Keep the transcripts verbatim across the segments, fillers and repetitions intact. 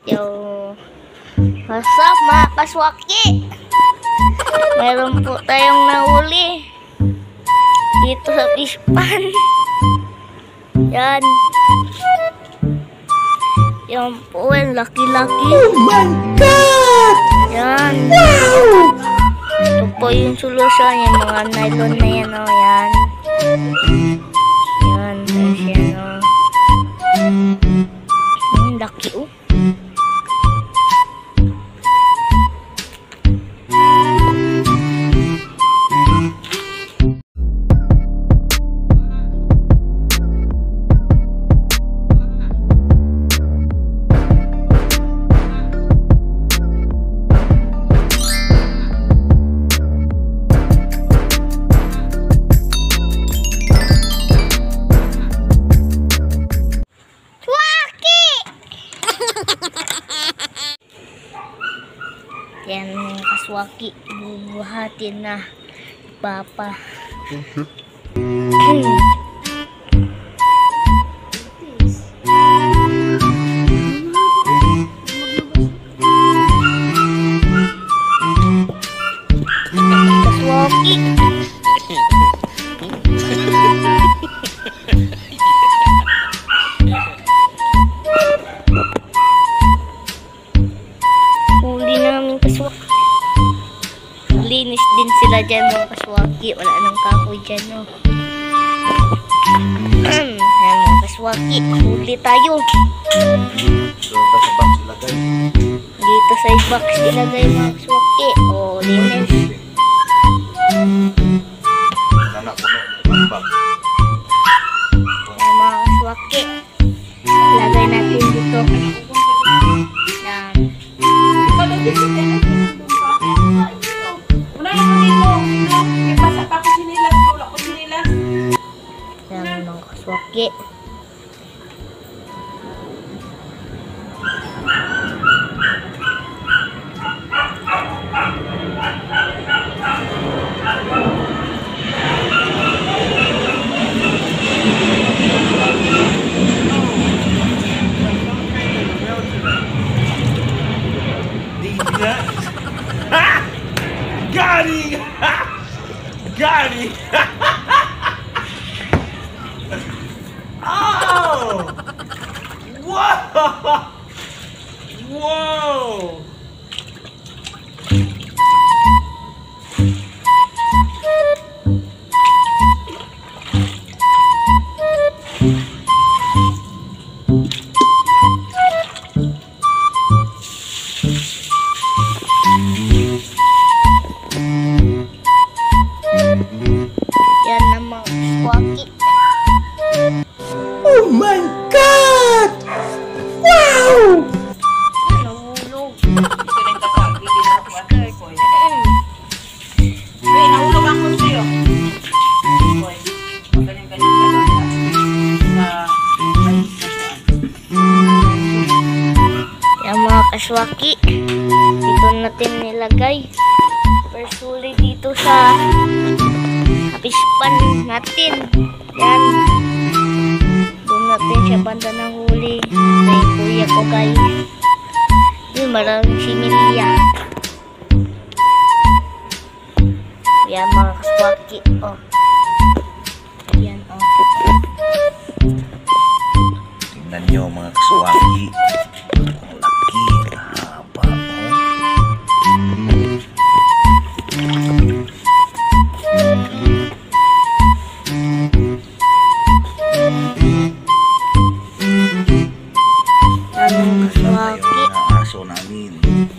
Yo, what's up mga kaswaki? Meron po tayong nahuli dito sa fish pan. Yan. Yan po, laki-laki. Oh my God! Yan. Wow! Ito po yung solusyon, yung mga nylon na yan, o. Yan. Yan, tapos yan, o. Hmm, laki, o. Yan yung kaswaki, bubuhatin na papa. Kaswaki. Huli namin kaswaki. Linis din sila dyan mga kaswaki. Wala nang kahoy dyan, no. Yan mga kaswaki. Huli tayo. Dito sa box ilagay mga kaswaki. O, linis. Yan mga kaswaki. Ilagay natin dito. Yan. Yan mga kaswaki. Got him! Got him! Oh! Whoa! Whoa! Yan ang mga kaswaki. Oh my God! Wow! Nahulog. Nahulog ako sa'yo. Yan mga kaswaki. Dito natin nilagay. Persuli dito sa fish pan natin. Yan. Doon natin siya banda ng huli. Kay kuya ko guys. Yun, maraming similya. Yan mga kaswaki. Oh. Yan oh. Tingnan nyo mga kaswaki. Ang laki, haba, Yan mga kaswaki. Yung aso namin.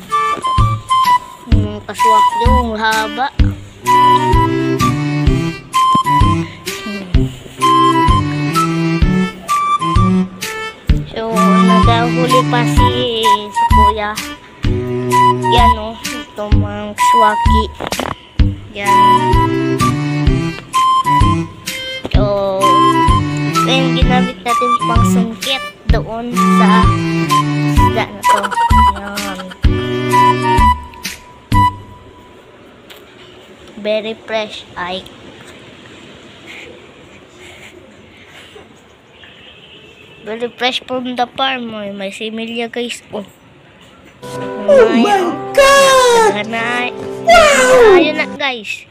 Yung kaswaki yung haba. So, nagahuli pa si, si kuya. Yan o, ito mga kaswaki. Yan. So, yung ginamit natin pang sungkit doon sa isda na to. Yan. Very fresh ay. Very fresh from the farm. May similya guys. Oh. Oh my God! Wow! Ayun na guys.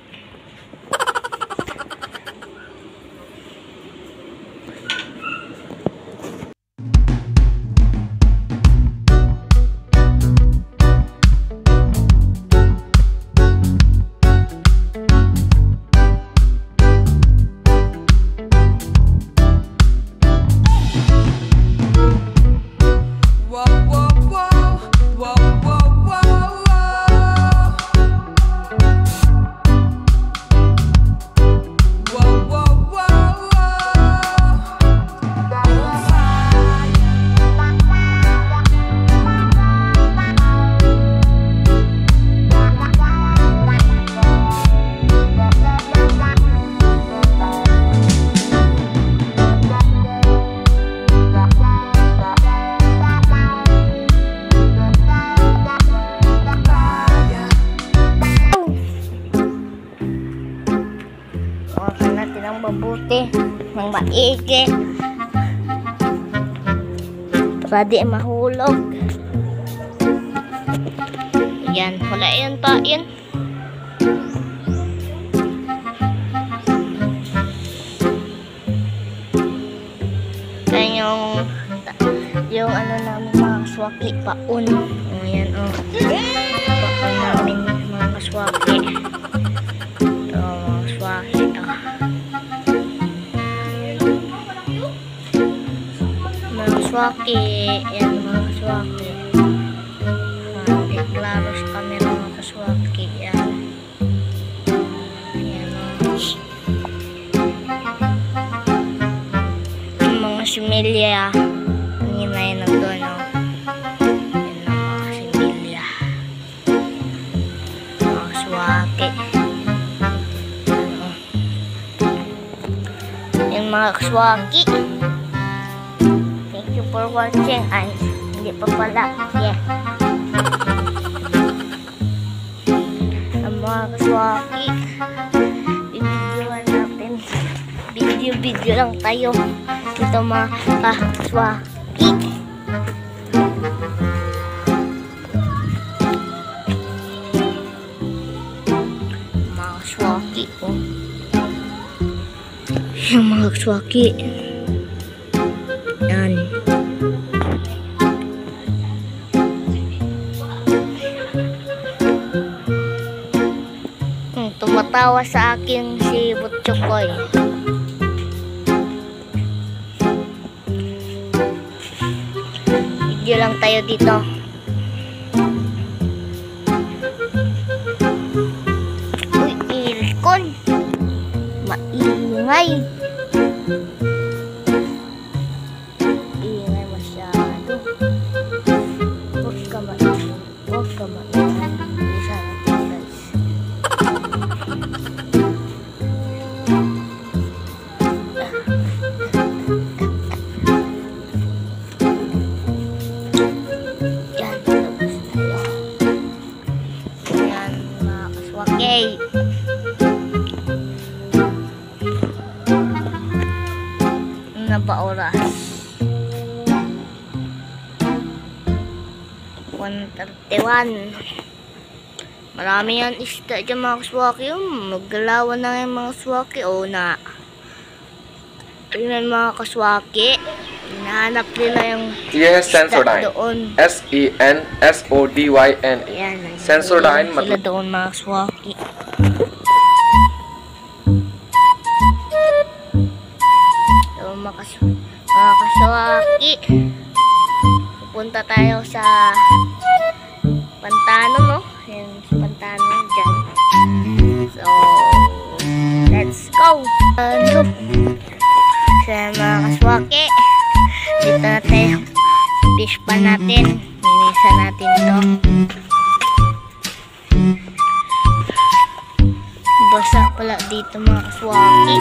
Hawakan natin ang mabuti, ng maigi, para di mahulog. Yan, wala yun tain. Yan yung, yung ano namin mga kaswaki, paun. O yan o, paun namin mga kaswaki. Ito mga kaswaki. Mga swaki, yan mga swaki. Uh, klaro sa camera mga kaswaki, yan. Yan o. Yung mga similya, yun na yun nandun o. Yan ang mga similya. Mga swaki. Yan o. Yung mga kaswaki. Thank you for watching. Ay, hindi pa pala. Yeah. Ang mga kaswaki, bibidyoan natin. Video-video lang tayo. Ito mga kaswaki. Mga kaswaki, oh. Yung mga kaswaki. Yan. Hmm, tumatawa sa akin si Butchokoy. Video lang tayo dito. Uy, ilkon. Maingay. Ingay masyado. Huwag ka maingay. Huwag ka maingay. Isa natin guys. Yan, labas tayo. Yan, mga kaswaki. Na ba oras? one thirty-one. Marami yan isda dyan mga kaswaki. Maggalawan na yung mga kaswaki. O na. Tingnan mga kaswaki. Hinahanap nila yung Yes, isda Sensodyne. doon. S E N S O D Y N E. Ayan. Sensodyne Sila मतलब doon mga kaswaki. So mga kas- mga kaswaki. Pupunta tayo sa Pantano, no? Yan, sa Pantano dyan. So, let's go! Ano? Sa mga kaswaki, dito na tayo. Fish pa natin. Minisa natin to. Basa pala dito mga kaswaki.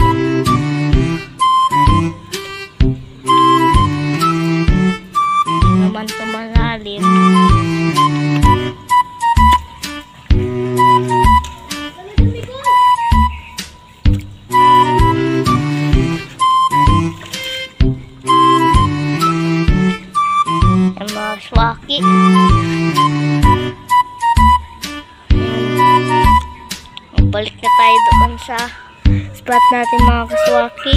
Naman ito malalim. Ang mga swaki. balik na tayo doon sa spot natin mga kaswaki.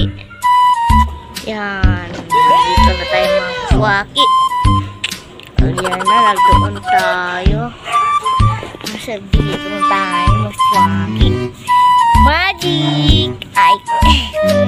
Yan. Dito na tayo mga kaswaki. Ayan na, nagdoon tayo. Nasa dito na tayo mga kaswaki. Magic! Ay!